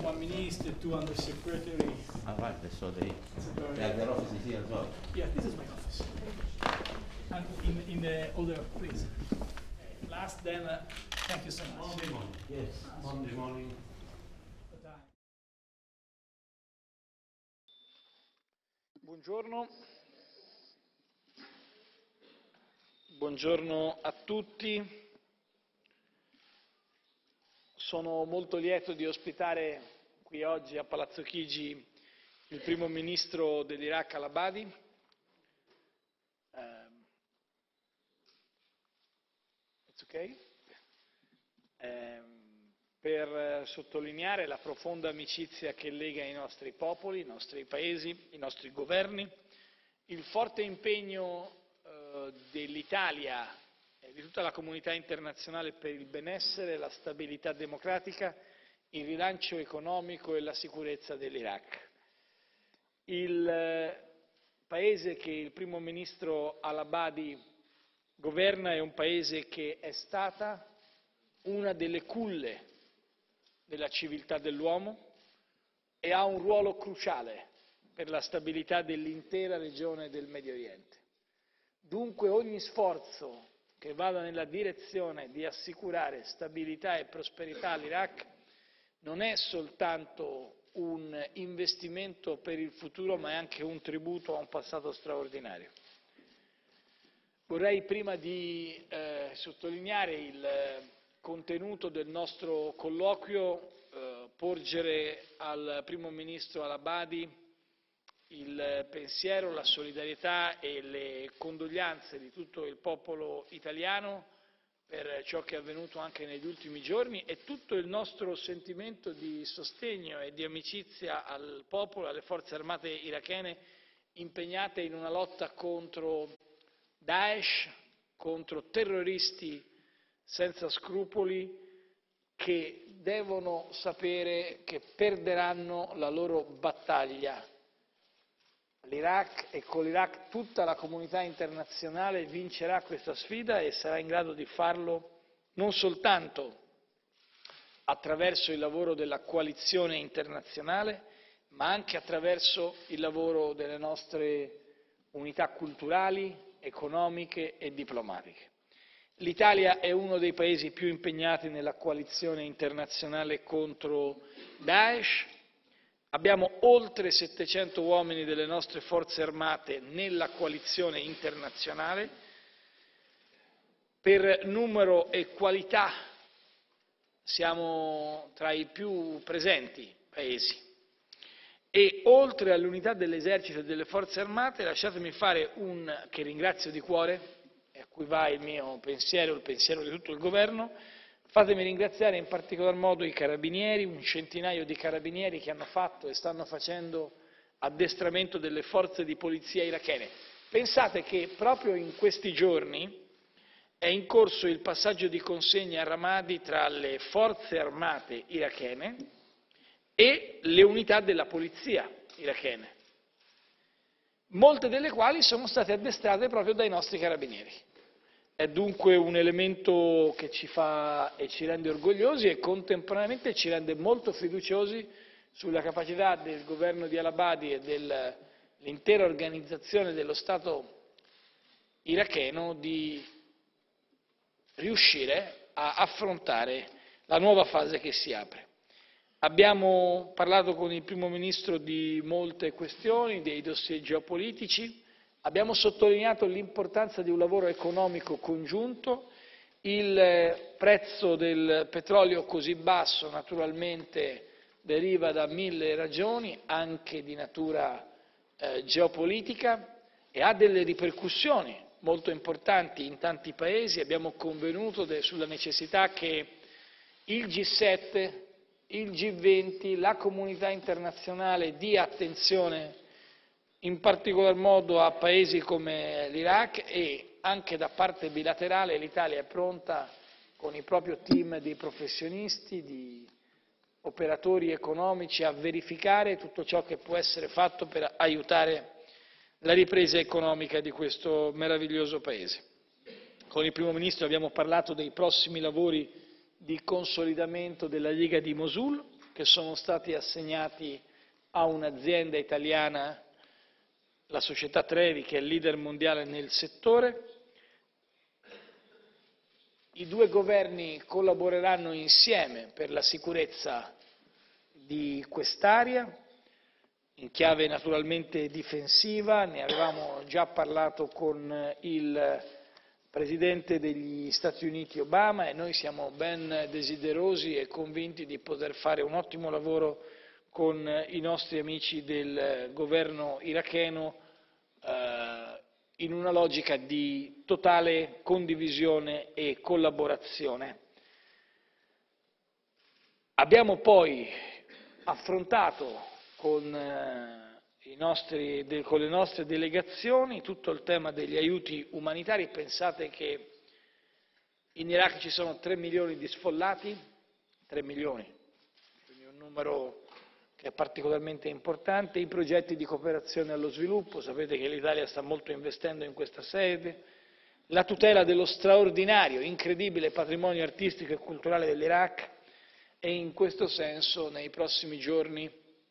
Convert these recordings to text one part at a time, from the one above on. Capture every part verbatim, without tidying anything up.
one minister, two undersecretary. Ah, right, so they, Secretary. yeah, their office is here as well. Yeah, this is my office. And in, in the other place. Last, then, uh, thank you so much. Monday morning, yes, Monday morning. Buongiorno. Buongiorno a tutti. Sono molto lieto di ospitare qui oggi a Palazzo Chigi il primo ministro dell'Iraq al-Abadi. Um, it's okay? Um, per sottolineare la profonda amicizia che lega i nostri popoli, i nostri paesi, i nostri governi, il forte impegno uh, dell'Italia e di tutta la comunità internazionale per il benessere, la stabilità democratica, il rilancio economico e la sicurezza dell'Iraq. Il eh, paese che il primo ministro al-Abadi governa è un paese che è stata una delle culle della civiltà dell'uomo e ha un ruolo cruciale per la stabilità dell'intera regione del Medio Oriente. Dunque ogni sforzo che vada nella direzione di assicurare stabilità e prosperità all'Iraq non è soltanto un investimento per il futuro, ma è anche un tributo a un passato straordinario. Vorrei, prima di eh, sottolineare il eh, contenuto del nostro colloquio, eh, porgere al primo ministro al-Abadi il pensiero, la solidarietà e le condoglianze di tutto il popolo italiano per ciò che è avvenuto anche negli ultimi giorni e tutto il nostro sentimento di sostegno e di amicizia al popolo, alle forze armate irachene impegnate in una lotta contro Daesh, contro terroristi senza scrupoli che devono sapere che perderanno la loro battaglia. L'Iraq e con l'Iraq tutta la comunità internazionale vincerà questa sfida e sarà in grado di farlo non soltanto attraverso il lavoro della coalizione internazionale, ma anche attraverso il lavoro delle nostre unità culturali, economiche e diplomatiche. L'Italia è uno dei paesi più impegnati nella coalizione internazionale contro Daesh. Abbiamo oltre settecento uomini delle nostre forze armate nella coalizione internazionale. Per numero e qualità siamo tra i più presenti paesi. E oltre all'unità dell'esercito e delle forze armate, lasciatemi fare un, che ringrazio di cuore, e a cui va il mio pensiero, il pensiero di tutto il governo, fatemi ringraziare in particolar modo i carabinieri, un centinaio di carabinieri che hanno fatto e stanno facendo addestramento delle forze di polizia irachene. Pensate che proprio in questi giorni è in corso il passaggio di consegna a Ramadi tra le forze armate irachene e le unità della polizia irachene, molte delle quali sono state addestrate proprio dai nostri carabinieri. È dunque un elemento che ci fa e ci rende orgogliosi e contemporaneamente ci rende molto fiduciosi sulla capacità del governo di al-Abadi e dell'intera organizzazione dello Stato iracheno di riuscire a affrontare la nuova fase che si apre. Abbiamo parlato con il primo ministro di molte questioni, dei dossier geopolitici. Abbiamo sottolineato l'importanza di un lavoro economico congiunto, il prezzo del petrolio così basso naturalmente deriva da mille ragioni, anche di natura eh, geopolitica, e ha delle ripercussioni molto importanti in tanti paesi. Abbiamo convenuto sulla necessità che il G sette, il G venti, la comunità internazionale dia attenzione in particolar modo a paesi come l'Iraq e anche da parte bilaterale l'Italia è pronta con il proprio team di professionisti, di operatori economici a verificare tutto ciò che può essere fatto per aiutare la ripresa economica di questo meraviglioso paese. Con il primo ministro abbiamo parlato dei prossimi lavori di consolidamento della Lega di Mosul, che sono stati assegnati a un'azienda italiana, la società Trevi, che è il leader mondiale nel settore. I due governi collaboreranno insieme per la sicurezza di quest'area, in chiave naturalmente difensiva. Ne avevamo già parlato con il Presidente degli Stati Uniti Obama e noi siamo ben desiderosi e convinti di poter fare un ottimo lavoro con i nostri amici del governo iracheno eh, in una logica di totale condivisione e collaborazione. Abbiamo poi affrontato con, eh, i nostri, de, con le nostre delegazioni tutto il tema degli aiuti umanitari. Pensate che in Iraq ci sono tre milioni di sfollati, tre milioni, quindi un numero che è particolarmente importante. I progetti di cooperazione allo sviluppo, sapete che l'Italia sta molto investendo in questa sede, la tutela dello straordinario, incredibile patrimonio artistico e culturale dell'Iraq, e in questo senso nei prossimi giorni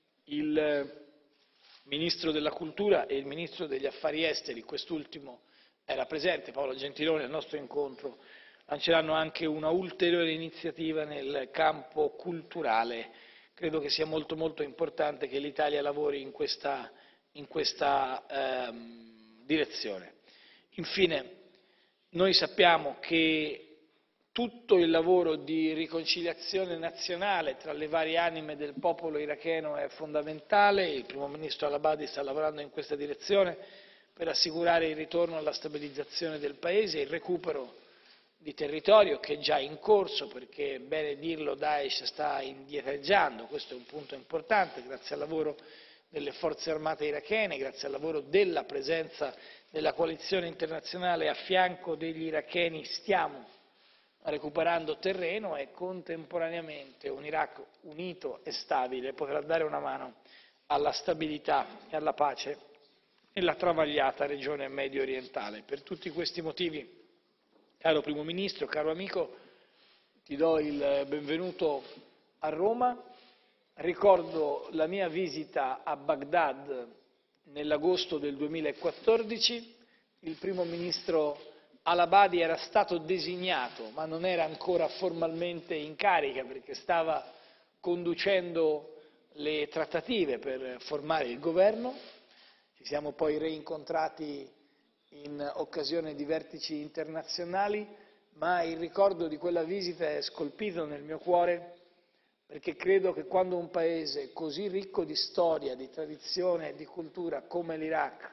il Ministro della Cultura e il Ministro degli Affari Esteri, quest'ultimo era presente, Paolo Gentiloni, al nostro incontro, lanceranno anche una ulteriore iniziativa nel campo culturale. Credo che sia molto molto importante che l'Italia lavori in questa, in questa ehm, direzione. Infine, noi sappiamo che tutto il lavoro di riconciliazione nazionale tra le varie anime del popolo iracheno è fondamentale. Il Primo Ministro al-Abadi sta lavorando in questa direzione per assicurare il ritorno alla stabilizzazione del Paese e il recupero di territorio che è già in corso, perché, è bene dirlo, Daesh sta indietreggiando. Questo è un punto importante, grazie al lavoro delle forze armate irachene, grazie al lavoro della presenza della coalizione internazionale a fianco degli iracheni stiamo recuperando terreno e contemporaneamente un Iraq unito e stabile potrà dare una mano alla stabilità e alla pace nella travagliata regione medio orientale. Per tutti questi motivi, caro Primo Ministro, caro amico, ti do il benvenuto a Roma. Ricordo la mia visita a Baghdad nell'agosto del duemilaquattordici. Il Primo Ministro al-Abadi era stato designato, ma non era ancora formalmente in carica perché stava conducendo le trattative per formare il governo. Ci siamo poi reincontrati in occasione di vertici internazionali, ma il ricordo di quella visita è scolpito nel mio cuore perché credo che quando un paese così ricco di storia, di tradizione e di cultura come l'Iraq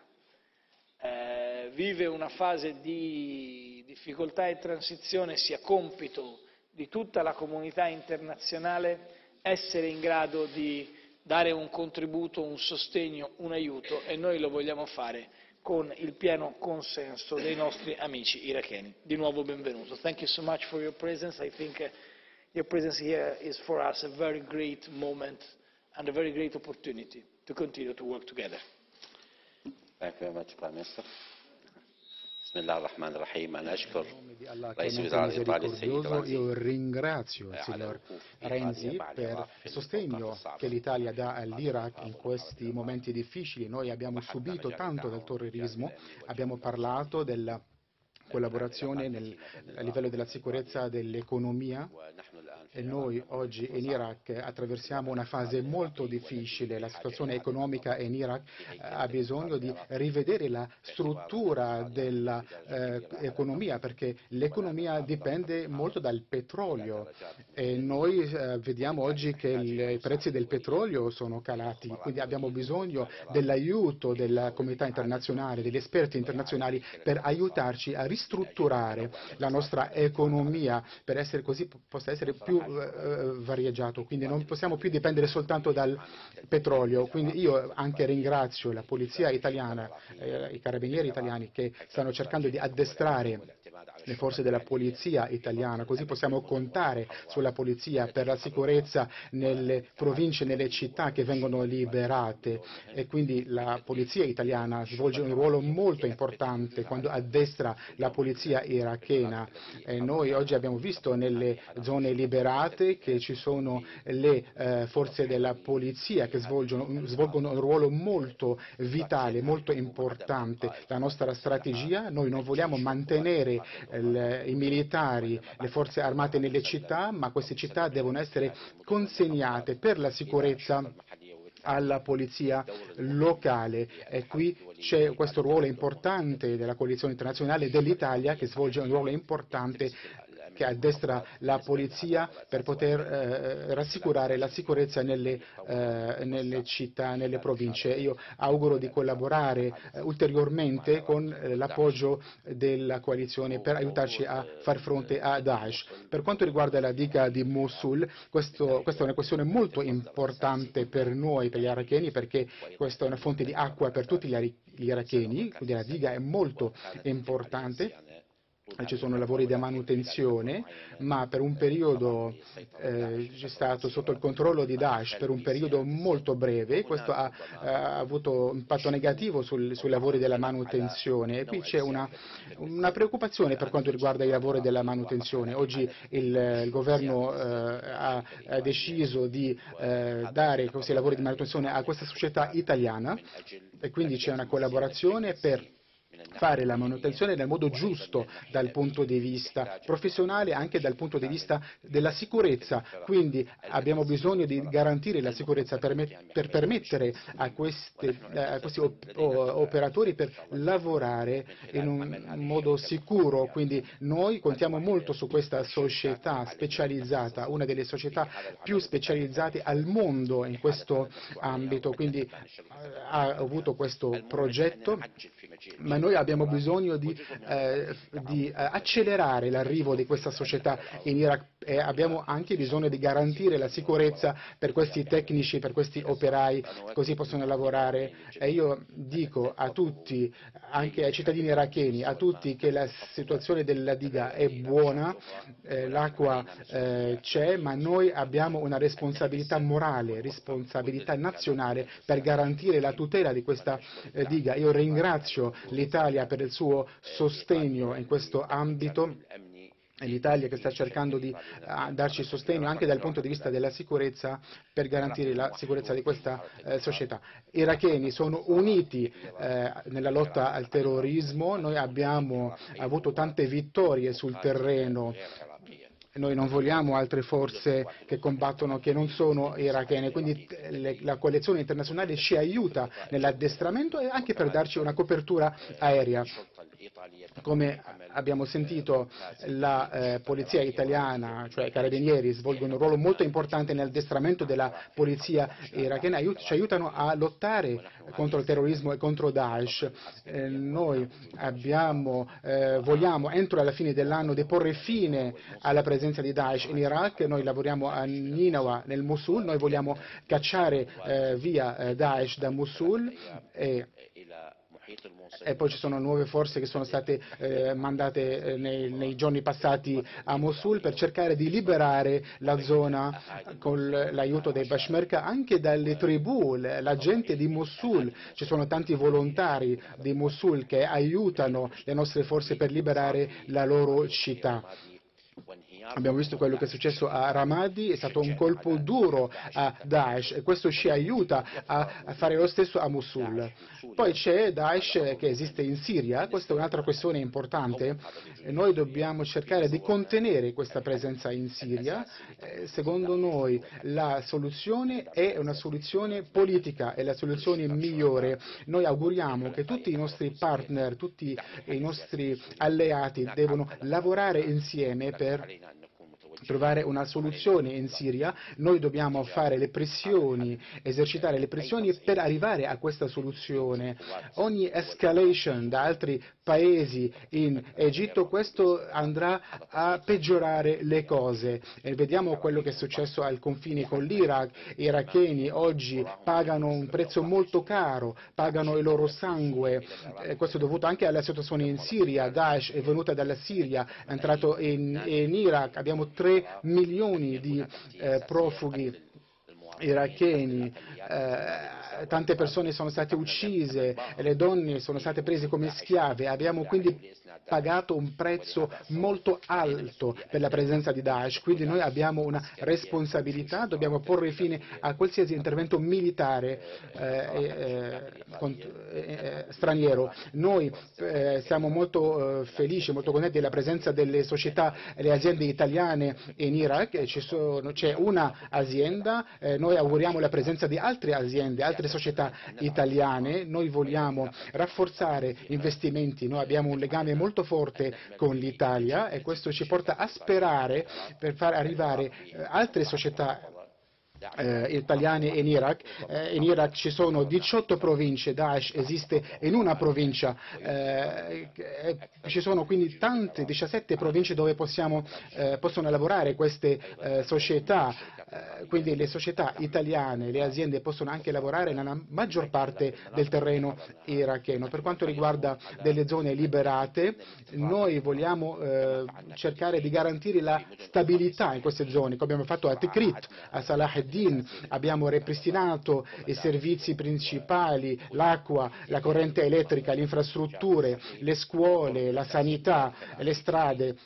eh, vive una fase di difficoltà e transizione, sia compito di tutta la comunità internazionale essere in grado di dare un contributo, un sostegno, un aiuto, e noi lo vogliamo fare con il pieno consenso dei nostri amici iracheni. Di nuovo benvenuto. Thank you so much for your presence. I think uh, your presence here is for us a very great moment and a very great opportunity to continue to work together. Thank you very much, Prime Minister. بسم الله الرحمن الرحيم. أنا أشكر Di Allah che رئيس è الوزراء الإيطالي السيد misericordioso, رمزي io ringrazio il على signor الوقوف في Renzi إيطاليا بعد per إيقاف il sostegno che l'Italia dà all'Iraq in questi momenti difficili. Noi abbiamo subito tanto del terrorismo, abbiamo parlato della collaborazione nel, a livello della sicurezza dell'economia e noi oggi in Iraq attraversiamo una fase molto difficile. La situazione economica in Iraq ha bisogno di rivedere la struttura dell'economia, eh, perché l'economia dipende molto dal petrolio e noi eh, vediamo oggi che il, i prezzi del petrolio sono calati, quindi abbiamo bisogno dell'aiuto della comunità internazionale, degli esperti internazionali per aiutarci a ristrutturare la nostra economia per essere così possa essere più eh, varieggiato, quindi non possiamo più dipendere soltanto dal petrolio. Quindi io anche ringrazio la polizia italiana, eh, i carabinieri italiani che stanno cercando di addestrare le forze della polizia italiana, così possiamo contare sulla polizia per la sicurezza nelle province, nelle città che vengono liberate, e quindi la polizia italiana svolge un ruolo molto importante quando addestra la polizia irachena. E noi oggi abbiamo visto nelle zone liberate che ci sono le eh, forze della polizia che svolgono, svolgono un ruolo molto vitale, molto importante. La nostra strategia, noi non vogliamo mantenere il, i militari, le forze armate nelle città, ma queste città devono essere consegnate per la sicurezza alla polizia locale, e qui c'è questo ruolo importante della coalizione internazionale, dell'Italia, che svolge un ruolo importante, che addestra la polizia per poter eh, rassicurare la sicurezza nelle, eh, nelle città, nelle province. Io auguro di collaborare eh, ulteriormente con eh, l'appoggio della coalizione per aiutarci a far fronte a Daesh. Per quanto riguarda la diga di Mosul, questo, questa è una questione molto importante per noi, per gli iracheni, perché questa è una fonte di acqua per tutti gli, gli iracheni, quindi la diga è molto importante. Ci sono lavori di manutenzione, ma per un periodo eh, c'è stato sotto il controllo di Daesh per un periodo molto breve. Questo ha, ha avuto un impatto negativo sul, sui lavori della manutenzione, e qui c'è una, una preoccupazione per quanto riguarda i lavori della manutenzione. Oggi il, il governo eh, ha, ha deciso di eh, dare questi lavori di manutenzione a questa società italiana, e quindi c'è una collaborazione per fare la manutenzione nel modo giusto dal punto di vista professionale, anche dal punto di vista della sicurezza. Quindi abbiamo bisogno di garantire la sicurezza per, per permettere a, queste, a questi op operatori per lavorare in un modo sicuro. Quindi noi contiamo molto su questa società specializzata, una delle società più specializzate al mondo in questo ambito. Quindi ha avuto questo progetto, ma noi abbiamo bisogno di, eh, di eh, accelerare l'arrivo di questa società in Iraq, e abbiamo anche bisogno di garantire la sicurezza per questi tecnici, per questi operai, così possono lavorare. E io dico a tutti, anche ai cittadini iracheni, a tutti, che la situazione della diga è buona, eh, l'acqua eh, c'è, ma noi abbiamo una responsabilità morale, responsabilità nazionale per garantire la tutela di questa eh, diga. Io ringrazio l'Italia per il suo sostegno in questo ambito. È l'Italia che sta cercando di uh, darci sostegno anche dal punto di vista della sicurezza, per garantire la sicurezza di questa uh, società. I iracheni sono uniti uh, nella lotta al terrorismo. Noi abbiamo avuto tante vittorie sul terreno. Noi non vogliamo altre forze che combattono, che non sono irachene, quindi le, la coalizione internazionale ci aiuta nell'addestramento e anche per darci una copertura aerea. Come abbiamo sentito, la eh, polizia italiana, cioè i carabinieri, svolgono un ruolo molto importante nell'addestramento della polizia irachena, aiut ci aiutano a lottare contro il terrorismo e contro Daesh. Eh, noi abbiamo, eh, vogliamo entro la fine dell'anno deporre fine alla presenza di Daesh in Iraq. Noi lavoriamo a Ninawa, nel Mosul, noi vogliamo cacciare eh, via eh, Daesh da Mosul, e E poi ci sono nuove forze che sono state eh, mandate eh, nei, nei giorni passati a Mosul per cercare di liberare la zona con l'aiuto dei Peshmerga, anche dalle tribù, la gente di Mosul. Ci sono tanti volontari di Mosul che aiutano le nostre forze per liberare la loro città. Abbiamo visto quello che è successo a Ramadi, è stato un colpo duro a Daesh, e questo ci aiuta a fare lo stesso a Mosul. Poi c'è Daesh che esiste in Siria, questa è un'altra questione importante. Noi dobbiamo cercare di contenere questa presenza in Siria. Secondo noi la soluzione è una soluzione politica, è la soluzione migliore. Noi auguriamo che tutti i nostri partner, tutti i nostri alleati devono lavorare insieme per trovare una soluzione in Siria, noi dobbiamo fare le pressioni, esercitare le pressioni per arrivare a questa soluzione. Ogni escalation da altri paesi in Egitto, questo andrà a peggiorare le cose. E vediamo quello che è successo al confine con l'Iraq. I iracheni oggi pagano un prezzo molto caro, pagano il loro sangue. E questo è dovuto anche alla situazione in Siria. Daesh è venuta dalla Siria, è entrato in, in Iraq. Abbiamo tre milioni di eh, profughi iracheni, eh, tante persone sono state uccise, le donne sono state prese come schiave. Abbiamo quindi pagato un prezzo molto alto per la presenza di Daesh, quindi noi abbiamo una responsabilità, dobbiamo porre fine a qualsiasi intervento militare eh, eh, eh, straniero. Noi eh, siamo molto eh, felici, molto contenti della presenza delle società e le aziende italiane in Iraq. C'è una azienda, eh, noi auguriamo la presenza di altre aziende, altre società italiane. Noi vogliamo rafforzare investimenti, noi abbiamo un legame molto forte con l'Italia e questo ci porta a sperare per far arrivare eh, altre società Eh, italiane in Iraq. Eh, in Iraq ci sono diciotto province, Daesh esiste in una provincia, eh, eh, ci sono quindi tante, diciassette province dove possiamo, eh, possono lavorare queste eh, società, eh, quindi le società italiane, le aziende possono anche lavorare nella maggior parte del terreno iracheno. Per quanto riguarda delle zone liberate, noi vogliamo eh, cercare di garantire la stabilità in queste zone, come abbiamo fatto a Tikrit, a Salah ad-Din. Abbiamo ripristinato i servizi principali, l'acqua, la corrente elettrica, le infrastrutture, le scuole, la sanità, le strade.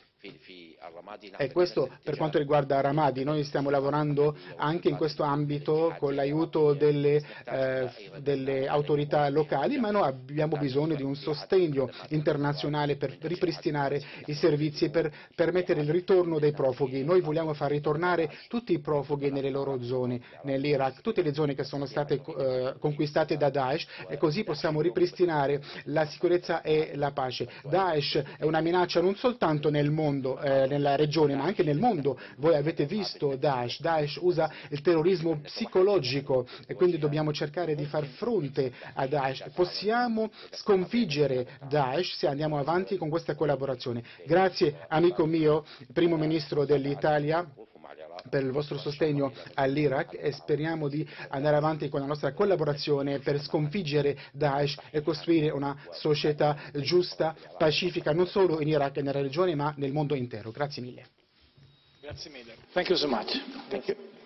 E questo per quanto riguarda Ramadi. Noi stiamo lavorando anche in questo ambito con l'aiuto delle, eh, delle autorità locali, ma noi abbiamo bisogno di un sostegno internazionale per ripristinare i servizi e per permettere il ritorno dei profughi. Noi vogliamo far ritornare tutti i profughi nelle loro zone, nell'Iraq, tutte le zone che sono state eh, conquistate da Daesh, e così possiamo ripristinare la sicurezza e la pace. Daesh è una minaccia non soltanto nel mondo, eh, nella regione, ma anche nel mondo. Voi avete visto Daesh, Daesh usa il terrorismo psicologico e quindi dobbiamo cercare di far fronte a Daesh. Possiamo sconfiggere Daesh se andiamo avanti con questa collaborazione. Grazie amico mio, primo ministro dell'Italia, per il vostro sostegno all'Iraq e speriamo di andare avanti con la nostra collaborazione per sconfiggere Daesh e costruire una società giusta, pacifica, non solo in Iraq e nella regione, ma nel mondo intero. Grazie mille. Grazie mille. Thank you so much. Thank you.